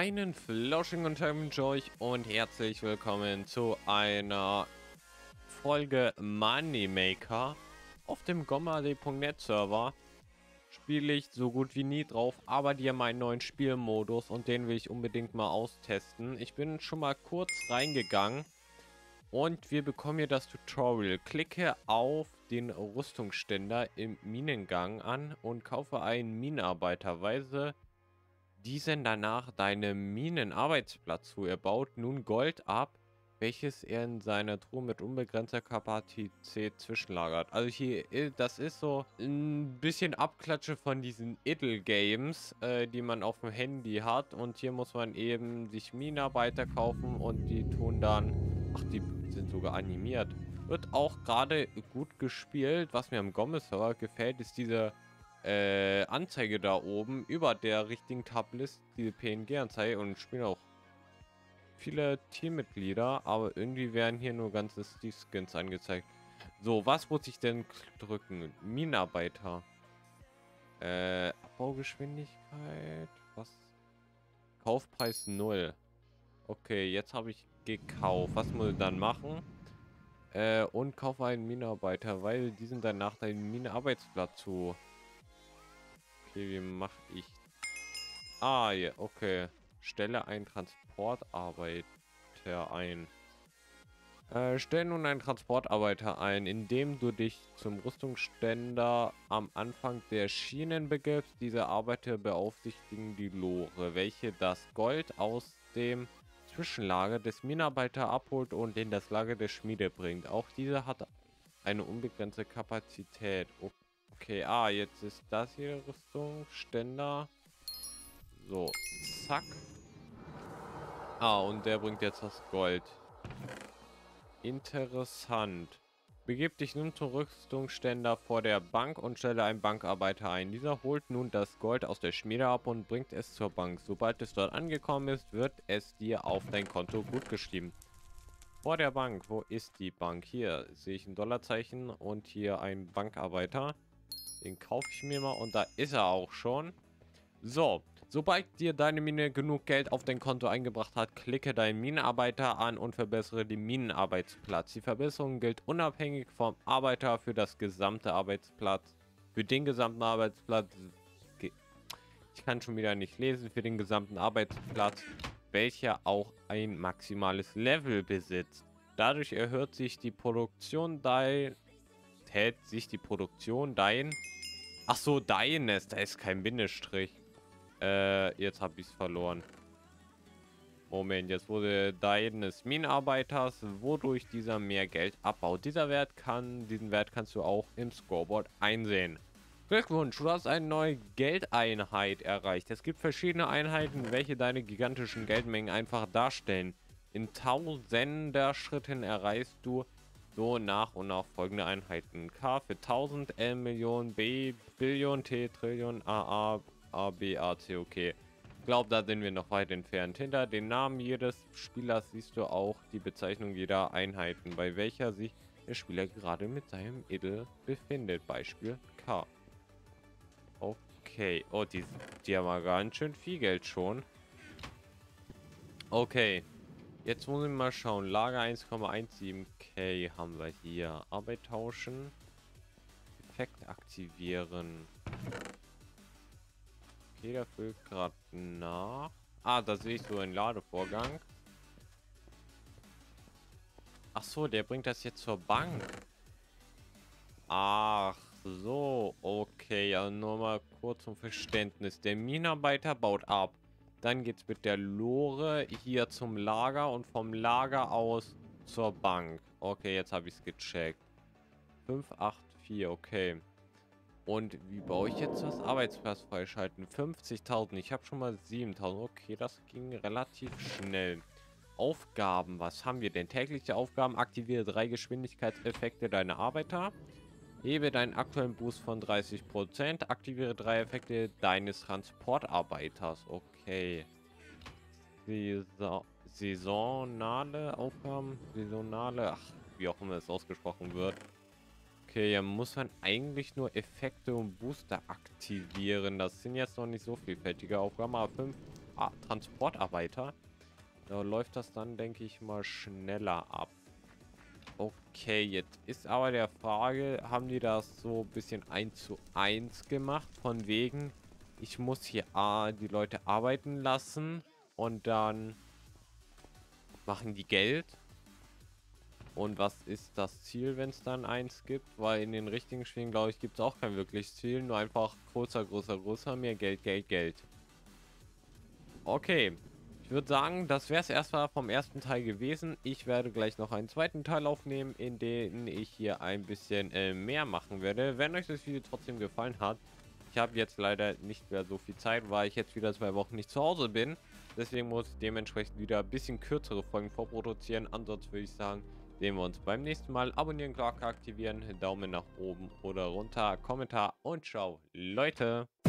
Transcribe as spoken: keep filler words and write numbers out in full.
Einen flauschigen guten Tag wünsche ich euch und herzlich willkommen zu einer Folge Moneymaker auf dem gommad punkt net Server. Spiele ich so gut wie nie drauf, aber die haben einen neuen Spielmodus und den will ich unbedingt mal austesten. Ich bin schon mal kurz reingegangen und wir bekommen hier das Tutorial. Klicke auf den Rüstungsständer im Minengang an und kaufe einen Minenarbeiter. Weise diesen danach deinem Minenarbeitsplatz zu. Er baut nun Gold ab, welches er in seiner Truhe mit unbegrenzter Kapazität zwischenlagert. Also hier, äh, das ist so ein bisschen Abklatsche von diesen Idle Games, äh, die man auf dem Handy hat. Und hier muss man eben sich Minenarbeiter kaufen und die tun dann, ach, die sind sogar animiert. Wird auch gerade gut gespielt. Was mir am Gomme-Server gefällt, ist diese äh, Anzeige da oben über der richtigen Tablist, diese P N G-Anzeige, und spielen auch viele Teammitglieder, aber irgendwie werden hier nur ganze Steve-Skins angezeigt. So, was muss ich denn drücken? Minenarbeiter. Äh, Abbaugeschwindigkeit. Was? Kaufpreis null. Okay, jetzt habe ich gekauft. Was muss ich dann machen? Äh, und kaufe einen Minenarbeiter, weil diesen danach deinen Minenarbeitsplatz zu. Okay, wie mache ich? Ah, ja, okay. Stelle einen Transportarbeiter ein. Äh, stell nun einen Transportarbeiter ein, indem du dich zum Rüstungsständer am Anfang der Schienen begibst. Diese Arbeiter beaufsichtigen die Lore, welche das Gold aus dem Zwischenlager des Minenarbeiter abholt und in das Lager der Schmiede bringt. Auch diese hat eine unbegrenzte Kapazität. Okay, ah, jetzt ist das hier Rüstungsständer. So, zack. Ah, und der bringt jetzt das Gold. Interessant. Begib dich nun zum Rüstungsständer vor der Bank und stelle einen Bankarbeiter ein. Dieser holt nun das Gold aus der Schmiede ab und bringt es zur Bank. Sobald es dort angekommen ist, wird es dir auf dein Konto gutgeschrieben. Vor der Bank, wo ist die Bank? Hier sehe ich ein Dollarzeichen und hier ein Bankarbeiter. Den kaufe ich mir mal und da ist er auch schon. So, sobald dir deine Mine genug Geld auf dein Konto eingebracht hat, klicke deinen Minenarbeiter an und verbessere den Minenarbeitsplatz. Die Verbesserung gilt unabhängig vom Arbeiter für das gesamte Arbeitsplatz. Für den gesamten Arbeitsplatz, ich kann schon wieder nicht lesen, für den gesamten Arbeitsplatz, welcher auch ein maximales Level besitzt. Dadurch erhöht sich die Produktion dein, hält sich die Produktion dein, ach so, deines, da ist kein Bindestrich. Äh, jetzt habe ich es verloren. Moment, jetzt wurde deines Minenarbeiters, wodurch dieser mehr Geld abbaut. Dieser Wert kann, diesen Wert kannst du auch im Scoreboard einsehen. Glückwunsch, du hast eine neue Geldeinheit erreicht. Es gibt verschiedene Einheiten, welche deine gigantischen Geldmengen einfach darstellen. In tausender Schritten erreichst du so nach und nach folgende Einheiten. K für tausend, L Millionen, B Billion, T Trillion, A A A, B, A, C, okay. Ich glaube, da sind wir noch weit entfernt. Hinter den Namen jedes Spielers siehst du auch die Bezeichnung jeder Einheiten, bei welcher sich der Spieler gerade mit seinem Idol befindet. Beispiel K. Okay. Oh, die, die haben aber ganz schön viel Geld schon. Okay. Jetzt muss ich mal schauen. Lager eins Komma siebzehn K haben wir hier. Arbeit tauschen. Effekt aktivieren. Okay, der füllt gerade nach. Ah, da sehe ich so einen Ladevorgang. Ach so, der bringt das jetzt zur Bank. Ach so, okay. Ja, nur mal kurz zum Verständnis. Der Minenarbeiter baut ab. Dann geht es mit der Lore hier zum Lager und vom Lager aus zur Bank. Okay, jetzt habe ich es gecheckt. fünf acht vier, okay. Und wie baue ich jetzt das Arbeitsplatz freischalten? fünfzigtausend. Ich habe schon mal siebentausend. Okay, das ging relativ schnell. Aufgaben. Was haben wir denn? Tägliche Aufgaben. Aktiviere drei Geschwindigkeitseffekte deiner Arbeiter. Hebe deinen aktuellen Boost von dreißig Prozent. Aktiviere drei Effekte deines Transportarbeiters. Okay. Saison saisonale Aufgaben. Saisonale. Ach, wie auch immer es ausgesprochen wird. Okay, ja, muss man eigentlich nur Effekte und Booster aktivieren. Das sind jetzt noch nicht so vielfältige Aufgaben, aber fünf ah, Transportarbeiter. Da läuft das dann, denke ich mal, schneller ab. Okay, jetzt ist aber der Frage, haben die das so ein bisschen eins zu eins gemacht? Von wegen, ich muss hier ah, die Leute arbeiten lassen und dann machen die Geld. Und was ist das Ziel, wenn es dann eins gibt? Weil in den richtigen Spielen, glaube ich, gibt es auch kein wirkliches Ziel. Nur einfach größer, größer, größer, mehr Geld, Geld, Geld. Okay. Ich würde sagen, das wäre es erstmal vom ersten Teil gewesen. Ich werde gleich noch einen zweiten Teil aufnehmen, in dem ich hier ein bisschen äh, mehr machen werde. Wenn euch das Video trotzdem gefallen hat, ich habe jetzt leider nicht mehr so viel Zeit, weil ich jetzt wieder zwei Wochen nicht zu Hause bin. Deswegen muss ich dementsprechend wieder ein bisschen kürzere Folgen vorproduzieren. Ansonsten würde ich sagen, sehen wir uns beim nächsten Mal. Abonnieren, Glocke aktivieren, Daumen nach oben oder runter, Kommentar und ciao, Leute.